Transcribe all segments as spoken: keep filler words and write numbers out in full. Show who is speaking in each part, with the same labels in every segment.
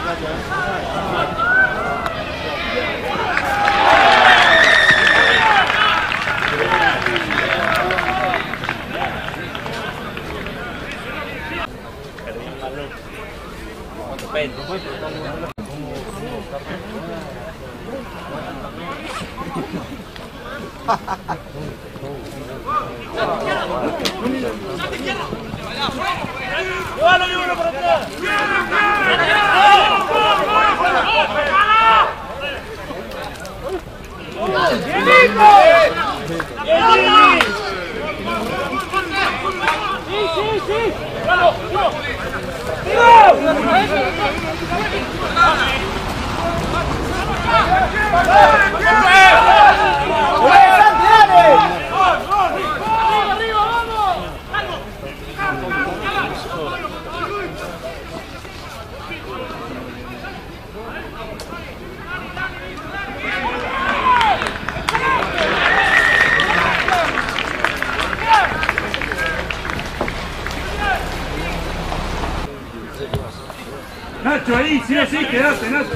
Speaker 1: Nacho, ahí, sí o sí, quedate, Nacho.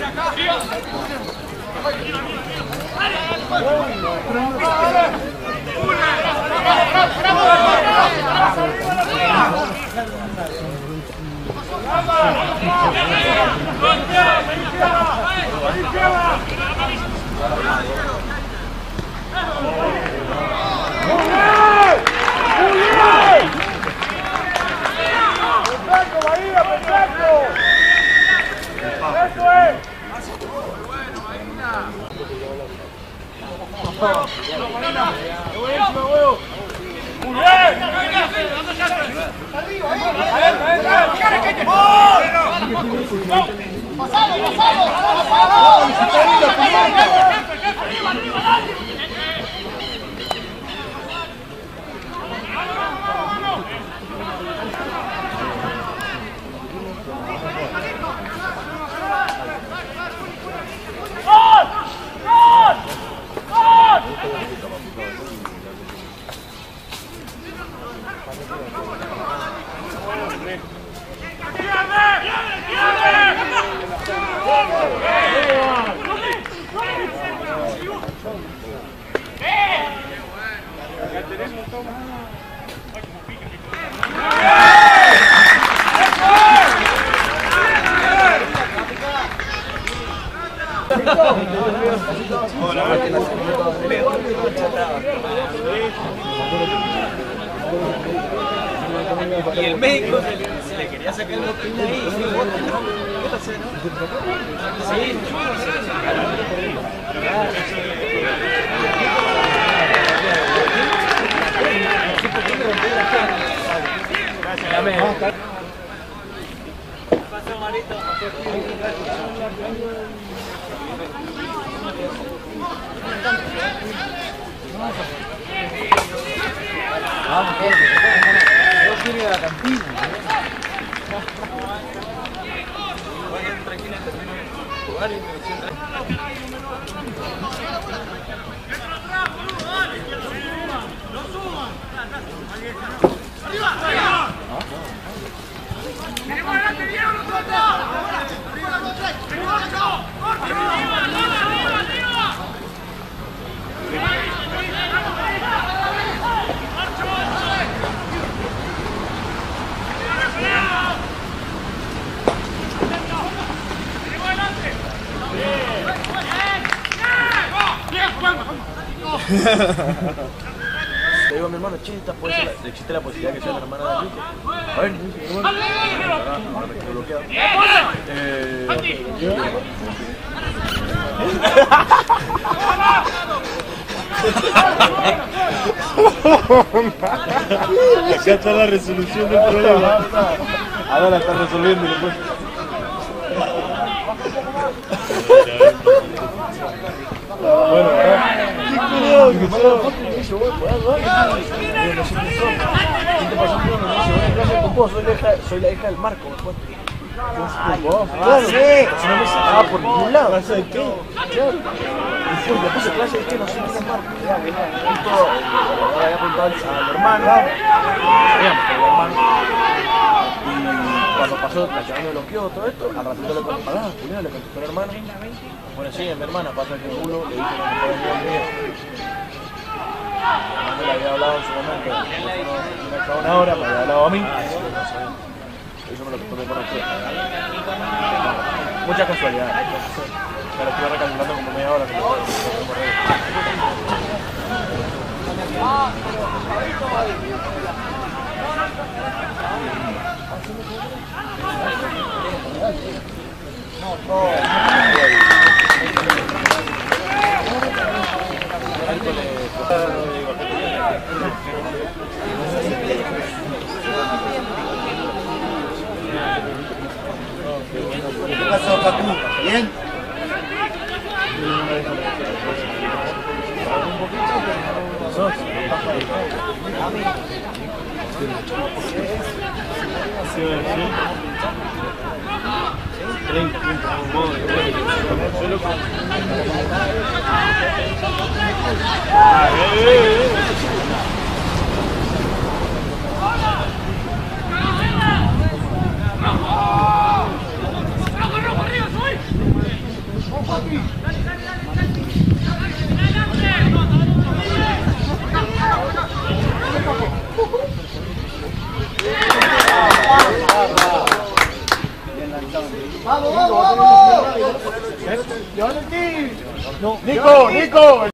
Speaker 2: Y el médico se le quería sacar la opinión ahí. Sí, gracias. Pasó, Marito. Vamos, yo quiero ir a la cantina. Vayan tranquilos, termino de jugar y me siento. Le digo a mi hermano, che, existe la posibilidad que sea la hermana de Enrique. A ver, ahora me quedo bloqueado. Eh... Acá está la resolución del problema. Ahora la está resolviendo después. Bueno, qué cuidado que pasó. Yo voy por algo. ¿Qué te pasó? Soy la hija del Marco. Claro, si no me sacaba por ningún lado. ¿Clase de qué? Claro. Y fue, le puse clase de qué, no sé quién es Marco. Ya, venía, justo le había preguntado al hermano. Digamos, al hermano. Y Cuando pasó, la chaval me bloqueó todo esto, al ratito le contestó, pará, Julián, le contestó la hermana. Bueno, sí, es mi hermana, pasa que el culo le dijo que me puede venir mío. No me la había hablado en su momento, me acabó una hora, me había hablado a mí. Eso me lo contó mi hermano después. Muchas casualidades. Me lo estuve recalculando como media hora.
Speaker 3: ¿Qué pasó, Pacu? ¿Bien? ¡Vamos, vamos, vamos! ¡Nico, Nico!